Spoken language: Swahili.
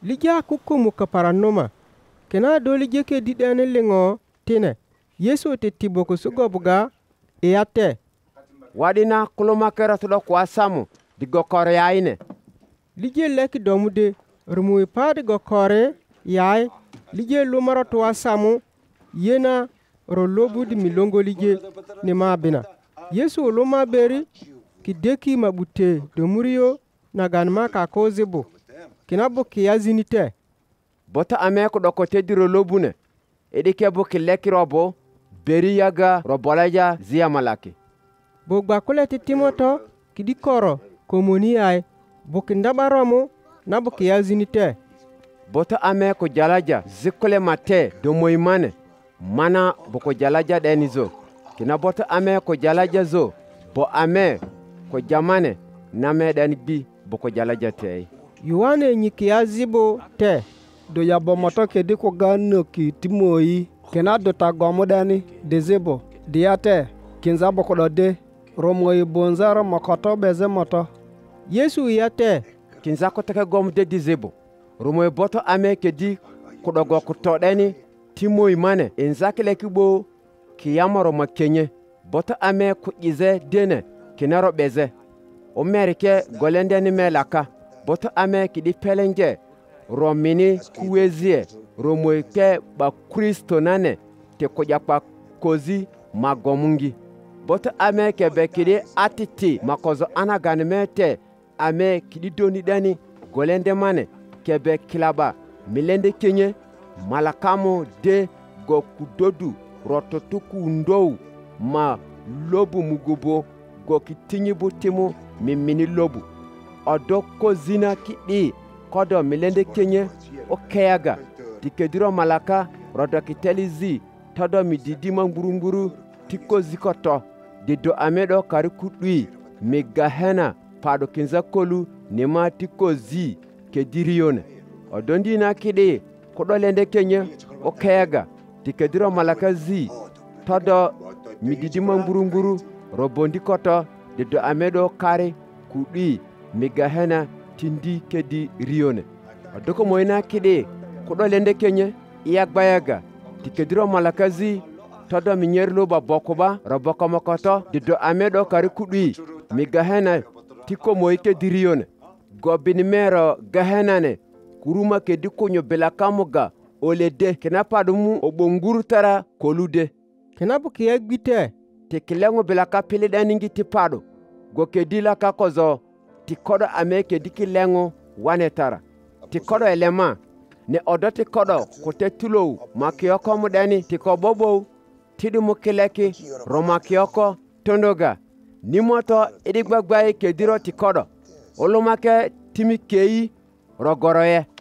Lija kukumu kaparanoma. Kena do lije ke didane lengo tine. Yesu te tiboko sugo buga eyate. Wadina kulumakera tudo kwa samu di gokore yaine. Lije leki domude rumui pa di gokore yae. Lije lumaro tuwa samu yena rolobu di milongo lije ni mabina. Yesu luma beri ki deki mabute domuriyo na ganma ka kozibu. Kinabo kiyazinite. Bota ame ko dokote di rolobune. Edike bo kileki robo beri yaga robolaja zia malaki. Bogba kule titimoto kidikoro komoni ay bokindaba romo na bokiyazinite. Bota ame ko jalaja zikole mate domoimane mana boko jalaja denizo. Kina bota ame ko jalaja zo bo ame ko jamane name denbi boko jalaja te. Yuane nyikiyazibo te. Do yabo moto kedi ko gano ki timoi kena do tagomo dani dezebo diate kinza boko de romoi bonzara makoto beze moto. Yesu yate kinza ko take gom de dezebo romoi boto ame kedi ko dogo ko todeni timoi mane enzakile kibo kiyamaro makenye boto ame ko ize dene kinaro beze o merike golende ni melaka boto ame kidi pelenge romini kuwezie romoike ba Kristo nane te kojapa kozi magomungi boto ame kebe kidi atiti makozo anaganmete ame kidi doni dani golende mane kebe kilaba milende kenye malakamo de gokudodu rototuku ndou ma lobu mugubo gokitinyibu timu mimini lobu odoko zina kidi kodo milende kenye okeyaga tikediro malaka rodokitelizi todo mididi mangburunguru tiko zikoto dido amedo karikudui megahena pado kinza kolu nema tiko zi kediriyone odondi na kidi kodo lende kenye okeyaga tikediro malaka zi todo mididi mangburunguru robondi koto dido amedo kare kudui megahena tindi kedi rione adoko moina kide kodo lende kenye iyagbayaga tikediro malakazi todo minyerlo ba bokoba roboko mokoto dido amedo kari kudui mi gahena tiko moike dirione gobini mero gahenane kuruma kedi konyo belakamuga olede kenapadumu obonguru tara kolude kenabu kiyagbite tekilengo belaka pele daningi tipado gokedila kakozo tikodo ameke dikilengo wanetara tikodo elema ne odo tikodo kote tulo makiyoko mudani tikobobo tidumu kileki romakiyoko tondoga nimoto idigbagbaye kediro tikodo olumake timikeyi rogoroye